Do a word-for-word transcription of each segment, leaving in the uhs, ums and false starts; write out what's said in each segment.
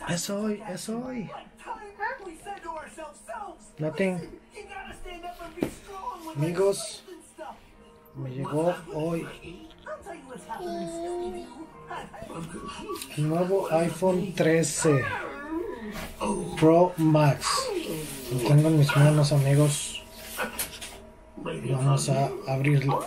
Es hoy, es hoy. Nothing. Amigos, me llegó hoy el nuevo iPhone trece Pro Max. Lo tengo en mis manos, amigos. Vamos a abrirlo.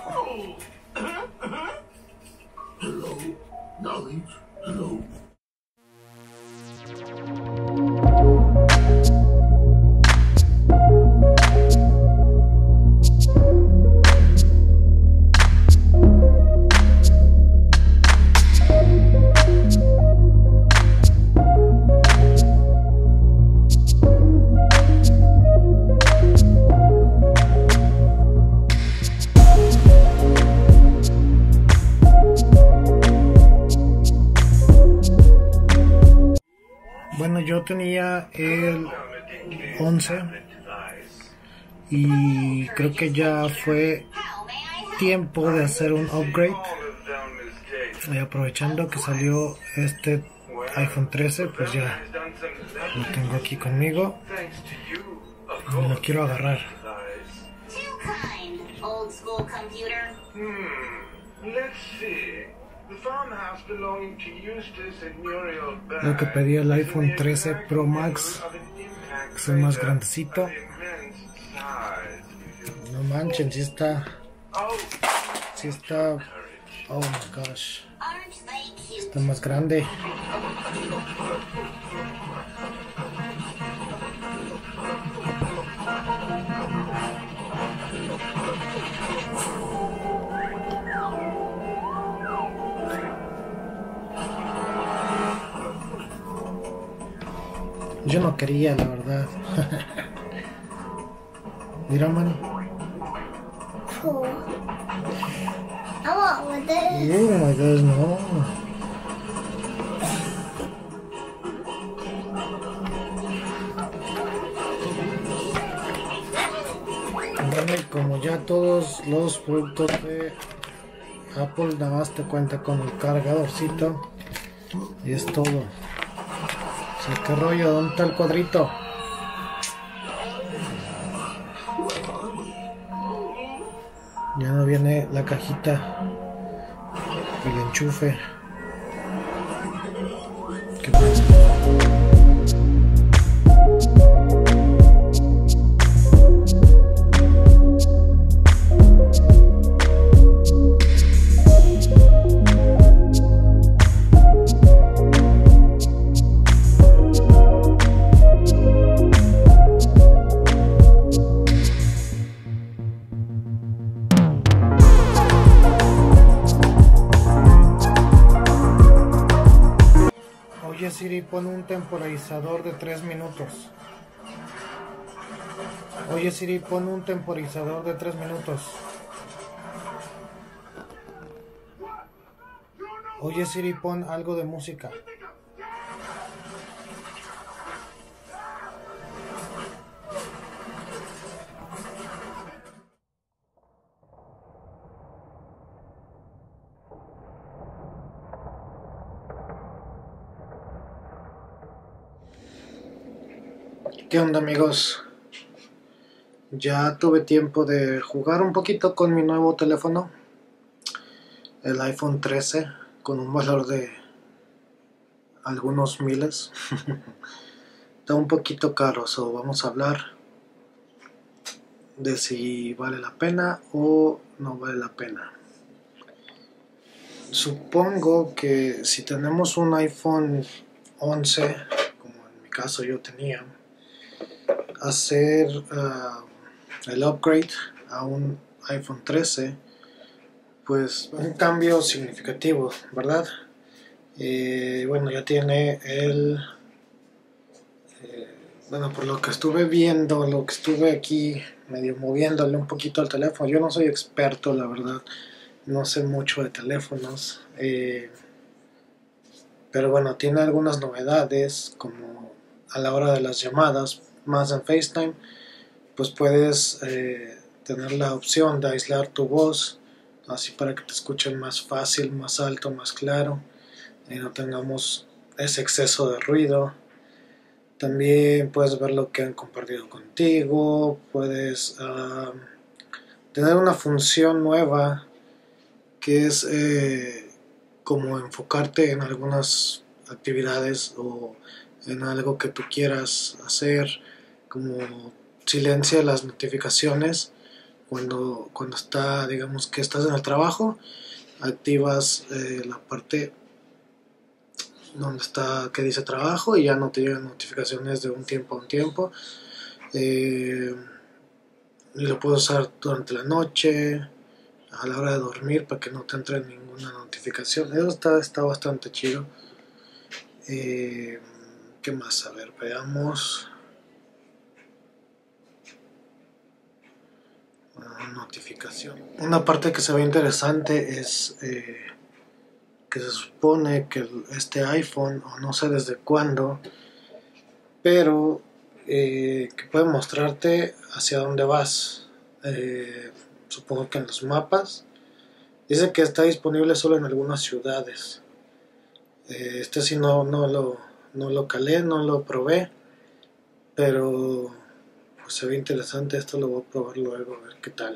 Bueno, yo tenía el once y creo que ya fue tiempo de hacer un upgrade. Y aprovechando que salió este iPhone trece, pues ya lo tengo aquí conmigo y lo quiero agarrar. Lo que pedí el iPhone trece Pro Max, que es el más grandecito. No manchen, si está, si está, oh my gosh, está más grande. Yo no quería, la verdad. Mira, man. Cool. I want with this. Oh my gosh, no. Bueno, y como ya todos los productos de Apple nada más te cuenta con el cargadorcito y es todo. Sí, qué rollo, ¿dónde está el cuadrito? Ya no viene la cajita y el enchufe. Qué bueno. Oye Siri, pon un temporizador de tres minutos. Oye Siri, pon un temporizador de tres minutos. Oye Siri, pon algo de música. ¿Qué onda, amigos? Ya tuve tiempo de jugar un poquito con mi nuevo teléfono, el iPhone trece, con un valor de algunos miles. Está un poquito caro, so vamos a hablar de si vale la pena o no vale la pena. Supongo que si tenemos un iPhone once, como en mi caso yo tenía, hacer uh, el upgrade a un iPhone trece, pues un cambio significativo, ¿verdad? Eh, bueno, ya tiene el eh, bueno, por lo que estuve viendo, lo que estuve aquí medio moviéndole un poquito al teléfono. Yo no soy experto, la verdad, no sé mucho de teléfonos, eh, pero bueno, tiene algunas novedades, como a la hora de las llamadas, más en FaceTime, pues puedes eh, tener la opción de aislar tu voz, así para que te escuchen más fácil, más alto, más claro, y no tengamos ese exceso de ruido. También puedes ver lo que han compartido contigo, puedes uh, tener una función nueva que es eh, como enfocarte en algunas actividades o en algo que tú quieras hacer, como silencia las notificaciones cuando, cuando está, digamos que estás en el trabajo, activas eh, la parte donde está que dice trabajo y ya no te llegan notificaciones de un tiempo a un tiempo. Eh, y lo puedes usar durante la noche, a la hora de dormir, para que no te entre ninguna notificación. Eso está, está bastante chido. Eh, ¿Qué más? A ver, veamos. Una notificación. Una parte que se ve interesante es eh, que se supone que este iPhone, o no sé desde cuándo, pero eh, que puede mostrarte hacia dónde vas. Eh, supongo que en los mapas. Dice que está disponible solo en algunas ciudades. Eh, este sí no, no, lo, no lo calé, no lo probé, pero pues se ve interesante. Esto lo voy a probar luego, a ver qué tal.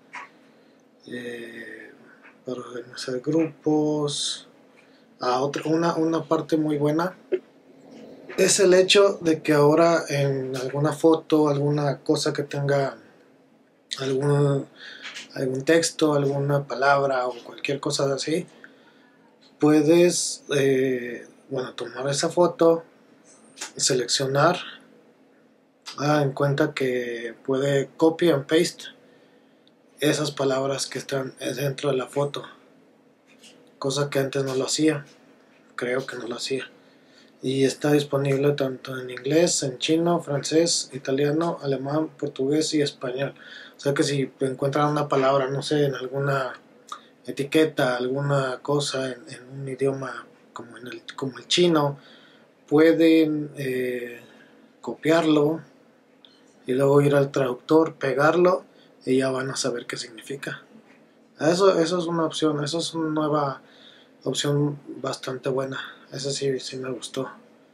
Eh, para organizar grupos. Ah, otra, una, una parte muy buena es el hecho de que ahora en alguna foto, alguna cosa que tenga algún, algún texto, alguna palabra o cualquier cosa así, puedes eh, bueno, tomar esa foto, seleccionar, ah, en cuenta que puede copy and paste esas palabras que están dentro de la foto, cosa que antes no lo hacía, creo que no lo hacía. Y está disponible tanto en inglés, en chino, francés, italiano, alemán, portugués y español. O sea que si encuentran una palabra, no sé, en alguna etiqueta, alguna cosa en, en un idioma como, en el, como el chino, pueden eh, copiarlo y luego ir al traductor, pegarlo y ya van a saber qué significa. Eso, eso es una opción, eso es una nueva opción bastante buena. Esa sí, sí me gustó.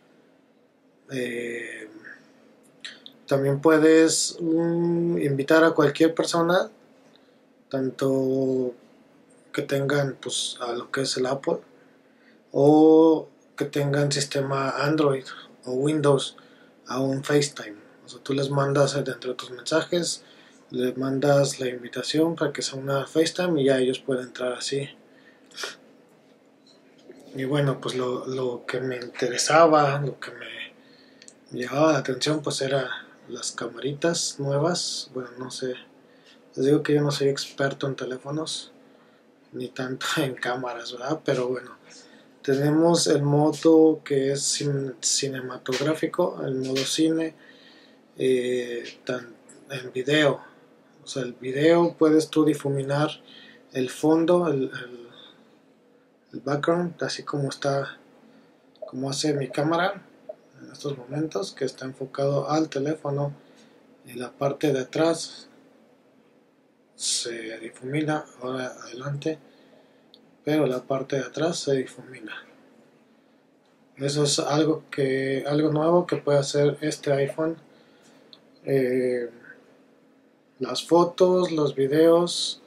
Eh, también puedes um, invitar a cualquier persona, tanto que tengan pues a lo que es el Apple o que tengan sistema Android o Windows, a un FaceTime. O sea, tú les mandas dentro de tus mensajes, les mandas la invitación para que sea una FaceTime y ya ellos pueden entrar así. Y bueno, pues lo, lo que me interesaba, lo que me llamaba la atención, pues era las camaritas nuevas. Bueno, no sé, les digo que yo no soy experto en teléfonos, ni tanto en cámaras, ¿verdad? Pero bueno, tenemos el modo que es cin cinematográfico, el modo cine, eh, tan, en video. O sea, el video puedes tú difuminar el fondo, el, el, el background, así como está, como hace mi cámara en estos momentos, que está enfocado al teléfono, y la parte de atrás se difumina, ahora adelante, pero la parte de atrás se difumina. Eso es algo que algo nuevo que puede hacer este iPhone. Eh, las fotos, los videos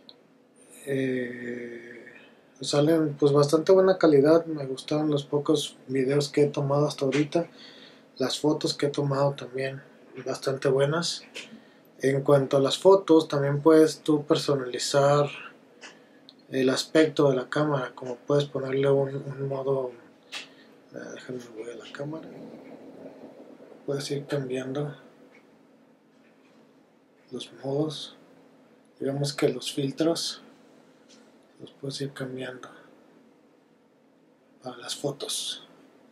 eh, salen pues bastante buena calidad. Me gustaron los pocos videos que he tomado hasta ahorita. Las fotos que he tomado también bastante buenas. En cuanto a las fotos, también puedes tú personalizar el aspecto de la cámara, como puedes ponerle un, un modo, eh, déjame voy a la cámara, puedes ir cambiando los modos, digamos que los filtros los puedes ir cambiando para las fotos.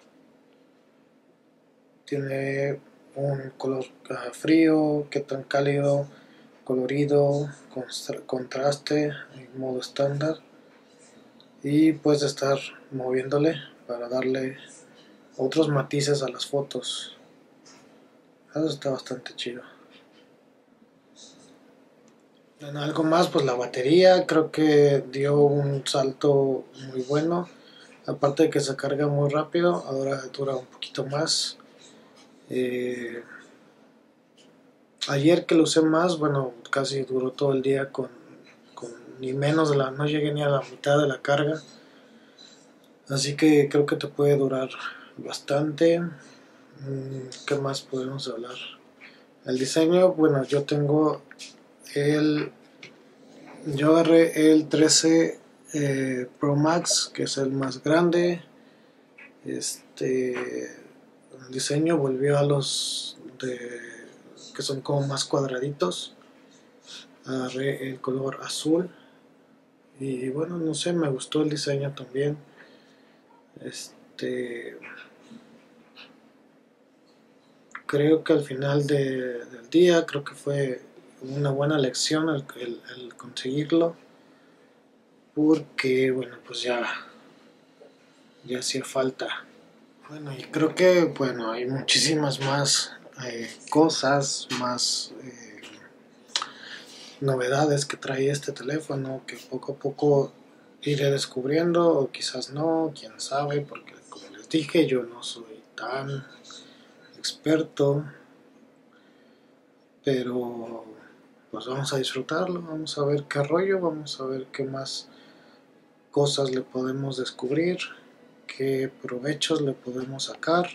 Tiene un color uh, frío, qué tan cálido, colorido, contraste, en modo estándar, y puedes estar moviéndole para darle otros matices a las fotos. Eso está bastante chido. En algo más, pues la batería creo que dio un salto muy bueno, aparte de que se carga muy rápido, ahora dura un poquito más. Eh, ayer que lo usé más, bueno, casi duró todo el día con, con ni menos de la, no llegué ni a la mitad de la carga. Así que creo que te puede durar bastante. ¿Qué más podemos hablar? El diseño, bueno, yo tengo el... Yo agarré el trece eh, Pro Max, que es el más grande. Este... El diseño volvió a los de, que son como más cuadraditos. Agarré el color azul. Y bueno, no sé, me gustó el diseño también. Este... Creo que al final de, del día, creo que fue una buena lección el, el, el conseguirlo, porque bueno, pues ya, ya hacía falta. Bueno, y creo que bueno, hay muchísimas más eh, cosas, más eh, novedades que trae este teléfono, que poco a poco iré descubriendo, o quizás no, quién sabe, porque como les dije, yo no soy tan experto. Pero pues vamos a disfrutarlo, vamos a ver qué rollo, vamos a ver qué más cosas le podemos descubrir, qué provechos le podemos sacar.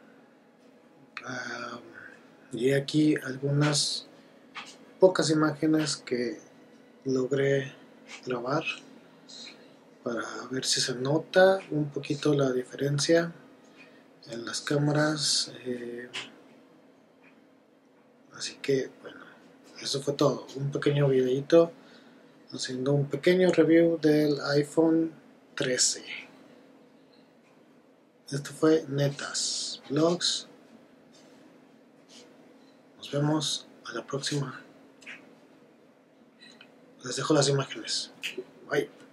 Uh, y aquí algunas pocas imágenes que logré grabar para ver si se nota un poquito la diferencia en las cámaras. Eh, así que bueno, eso fue todo, un pequeño videito haciendo un pequeño review del iPhone trece. Esto fue Netas Vlogs. Nos vemos a la próxima. Les dejo las imágenes. Bye.